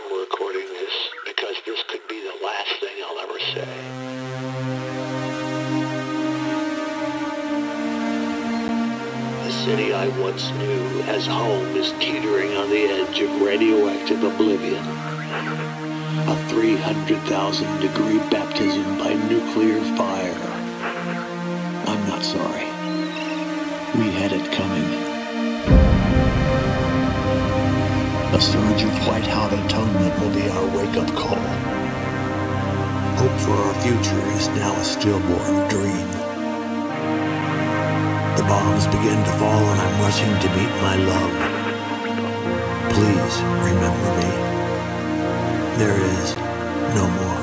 I'm recording this because this could be the last thing I'll ever say. The city I once knew as home is teetering on the edge of radioactive oblivion. A 300,000 degree baptism by nuclear fire. I'm not sorry. We had it coming. A surge of white-hot atonement will be our wake-up call. Hope for our future is now a stillborn dream. The bombs begin to fall and I'm rushing to meet my love. Please remember me. There is no more.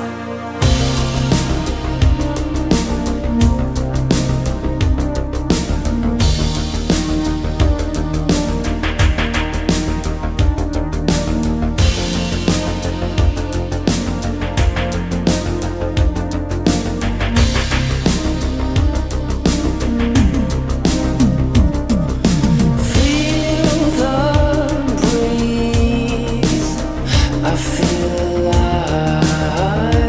I feel alive.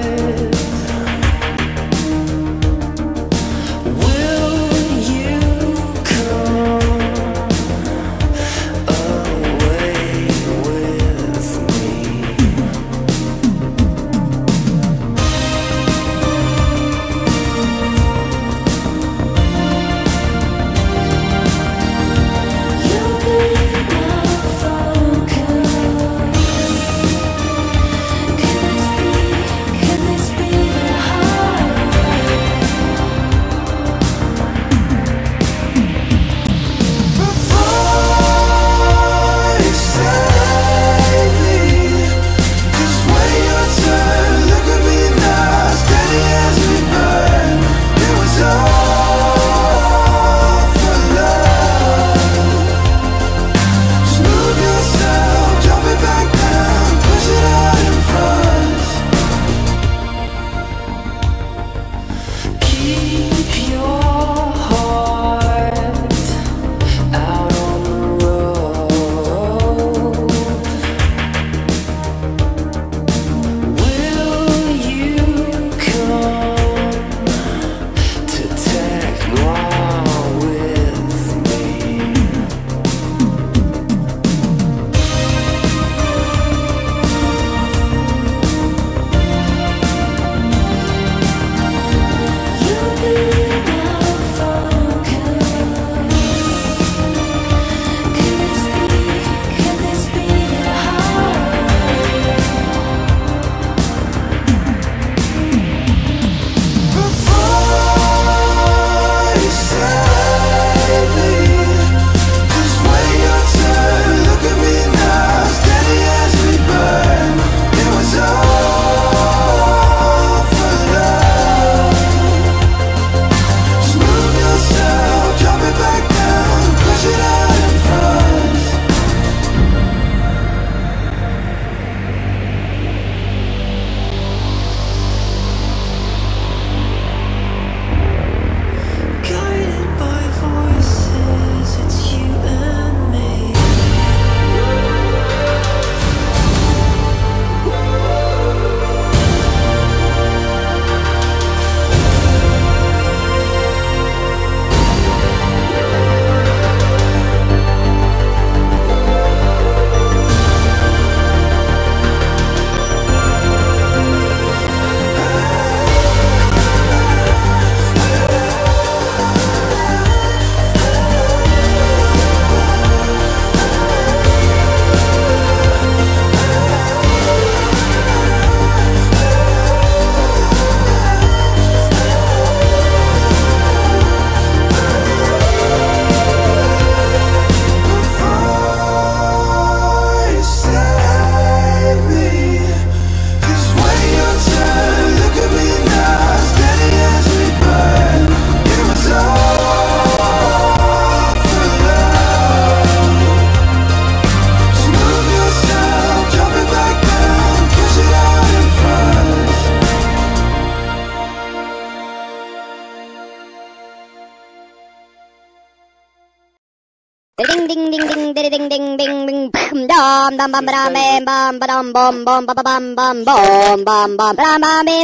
ding ding ding ding ding ding ding ding dum dum bum bum bum bum bum bum bum bum bum bum bum bum bum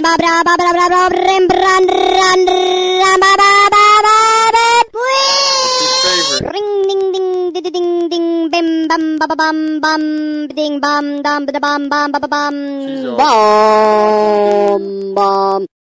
ring ding ding ding ding ding bim bum bum bum bum ding bum dum bum bum bum bum bum bum